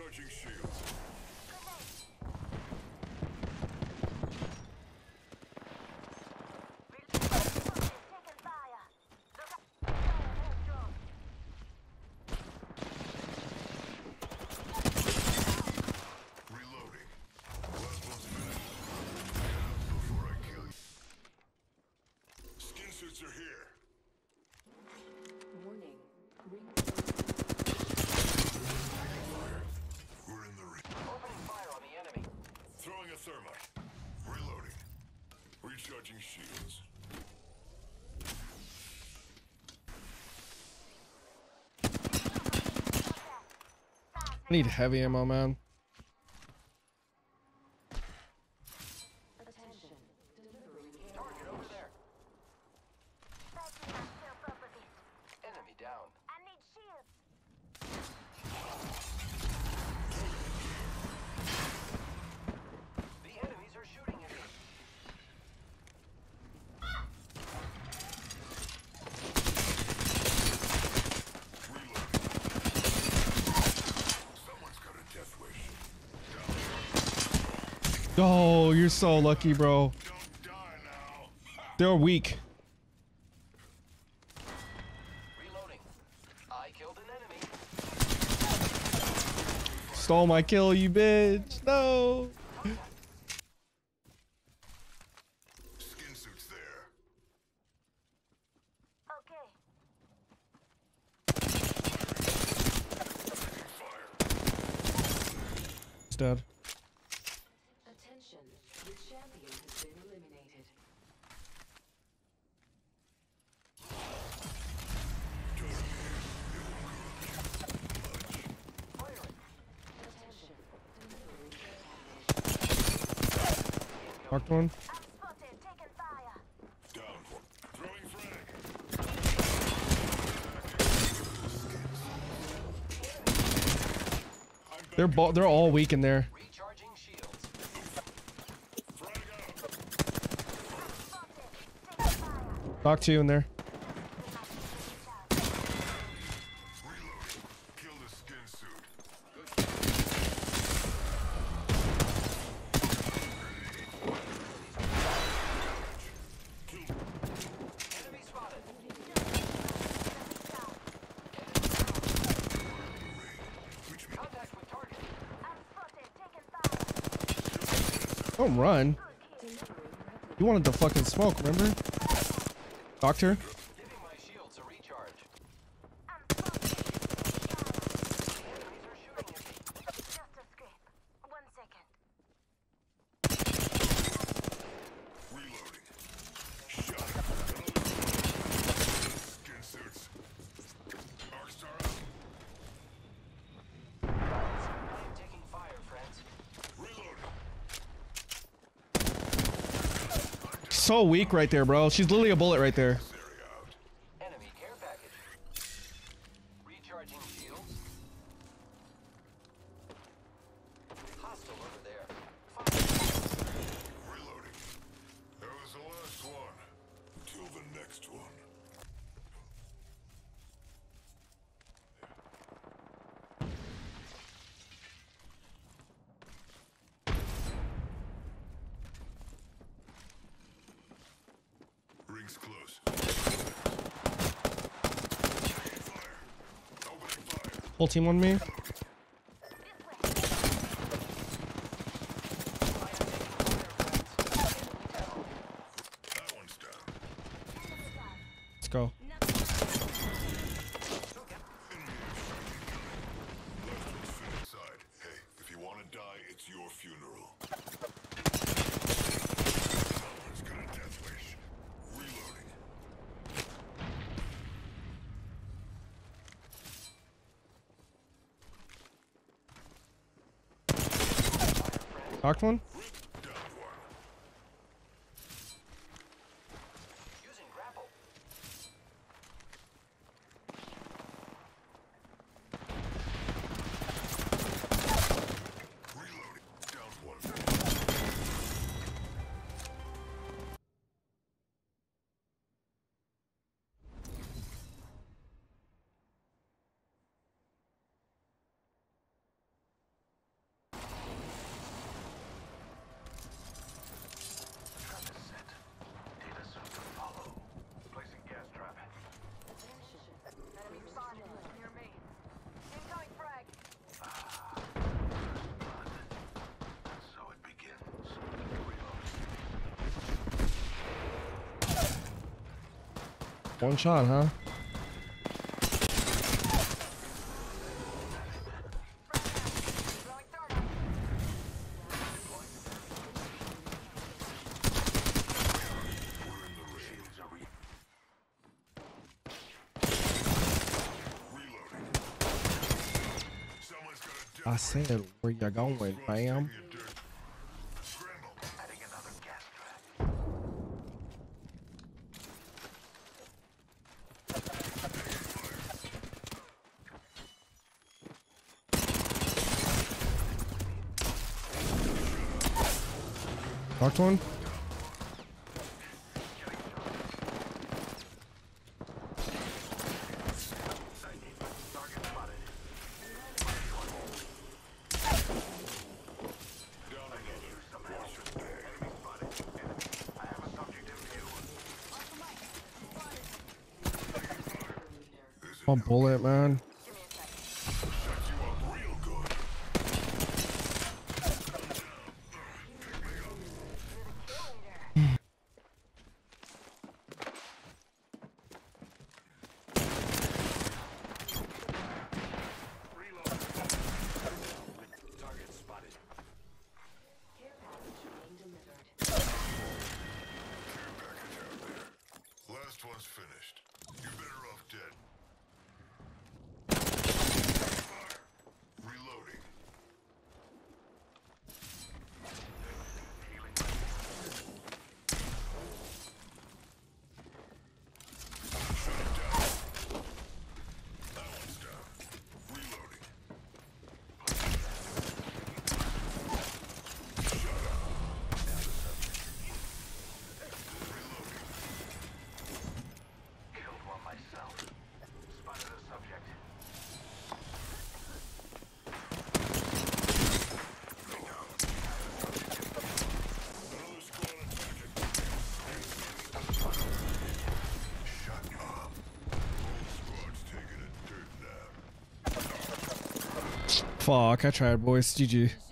Recharging shields. Reloading. Last one's finished. Get up before I kill you. Skin suits are here. Warning. We're in the ring. Opening fire on the enemy. Throwing a thermite. Reloading. Recharging shields. I need heavy ammo, man. Attention. Delivering Target over there. Enemy down. The enemies are shooting at me. Someone's got a death wish. Oh, you're so lucky, bro. Don't die now. They're weak. Reloading. I killed an enemy. Stole my kill, you bitch. No. Skin suits there. Fire. It's dead. attention. The champion has been eliminated. Attention. Delivering care package. Marked one. Down. Throwing frag. They're all weak in there. Recharging shields. Frag out. Knock two in there. Reloading. Kill the skin suit. Enemy spotted. Contact with target. Don't run. You wanted the fucking smoke, remember? Doctor? Giving my shields a recharge. Enemies are shooting at me. Reloading. Shot. Skin suits. Arc star out. I am taking fire, friends. Reloading. So weak right there, bro. She's literally a bullet right there. This area out. Enemy care package. Recharging shields. Hostile over there. Fire. Reloading. That was the last one. Until the next one. Rings close. Taking fire. Opening fire. Whole team on me. I am taking fire, friends. That one's down. Let's go. Left one's fit inside. Hey, if you want to die, it's your funeral. Someone's got a death wish. Reloading. Knocked one. Down one. Using grapple. Reloading. Down one. One shot, huh? Someone's got a I said, where you going, fam? scramble. Adding another gas trap. Knocked one. One bullet, man. Target spotted. Care package being delivered. Last one's finished. You're better off dead. Fire. Reloading. That one's down. Reloading. Killed one myself. Spotted a subject. Another squad attacking. Shut up. Whole squad's taking a dirt nap. Fuck, I tried, boys. GG.